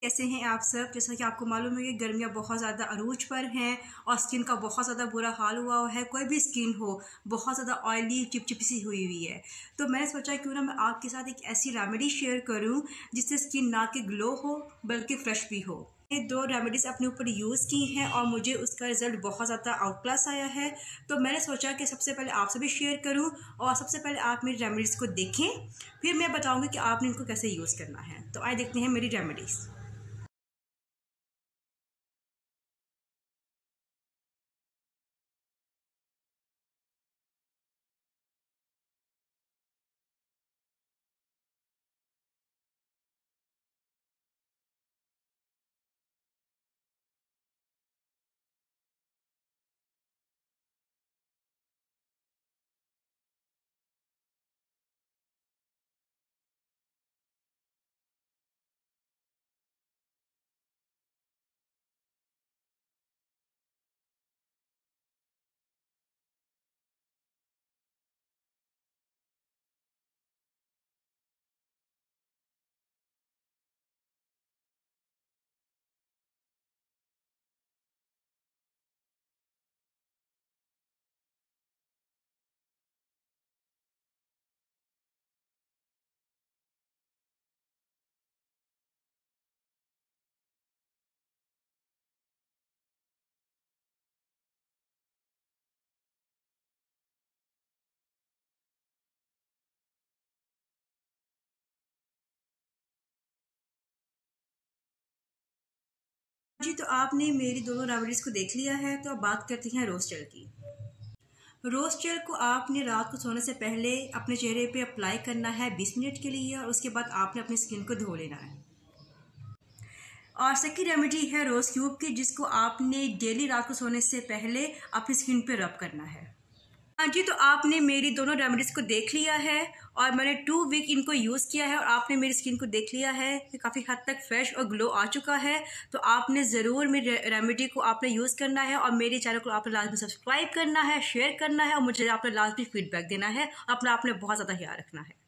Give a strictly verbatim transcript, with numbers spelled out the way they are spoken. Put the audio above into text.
कैसे हैं आप सब। जैसा कि आपको मालूम है कि गर्मियाँ बहुत ज़्यादा अरूज पर हैं और स्किन का बहुत ज़्यादा बुरा हाल हुआ है। कोई भी स्किन हो बहुत ज़्यादा ऑयली चिपचिपी सी हुई हुई है, तो मैंने सोचा क्यों ना मैं आपके साथ एक ऐसी रेमेडी शेयर करूं जिससे स्किन ना कि ग्लो हो बल्कि फ्रेश भी हो। ये दो रेमेडीज़ अपने ऊपर यूज़ की हैं और मुझे उसका रिज़ल्ट बहुत ज़्यादा आउट क्लास आया है। तो मैंने सोचा कि सबसे पहले आपसे भी शेयर करूं और सबसे पहले आप मेरी रेमेडीज़ को देखें, फिर मैं बताऊंगी कि आपने इनको कैसे यूज़ करना है। तो आइए देखते हैं मेरी रेमेडीज़। जी, तो आपने मेरी दोनों रेमेडीज़ को देख लिया है, तो अब बात करते हैं रोज़ जेल की। रोज़ जेल को आपने रात को सोने से पहले अपने चेहरे पे अप्लाई करना है बीस मिनट के लिए और उसके बाद आपने अपनी स्किन को धो लेना है। और सेकंड रेमेडी है रोज़ क्यूब की, जिसको आपने डेली रात को सोने से पहले अपनी स्किन पे रब करना है। हाँ जी, तो आपने मेरी दोनों रेमेडीज़ को देख लिया है और मैंने टू वीक इनको यूज़ किया है और आपने मेरी स्किन को देख लिया है कि काफ़ी हद तक फ्रेश और ग्लो आ चुका है। तो आपने ज़रूर मेरी रेमेडी को आपने यूज़ करना है और मेरे चैनल को आपने लाजमी सब्सक्राइब करना है, शेयर करना है और मुझे आपने लाजमी फीडबैक देना है। अपना आपने बहुत ज़्यादा ख्याल रखना है।